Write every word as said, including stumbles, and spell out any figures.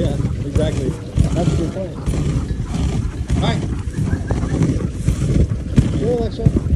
Yeah, exactly. That's a good point. All right. Cool, Alexa.